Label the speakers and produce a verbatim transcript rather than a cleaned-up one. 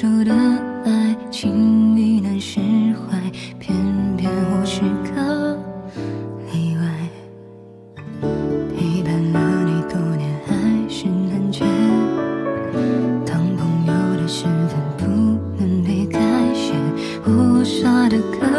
Speaker 1: 久的爱情已难释怀，偏偏我是个例外。陪伴了你多年，还是难解。当朋友的身份不能被改写，我傻的可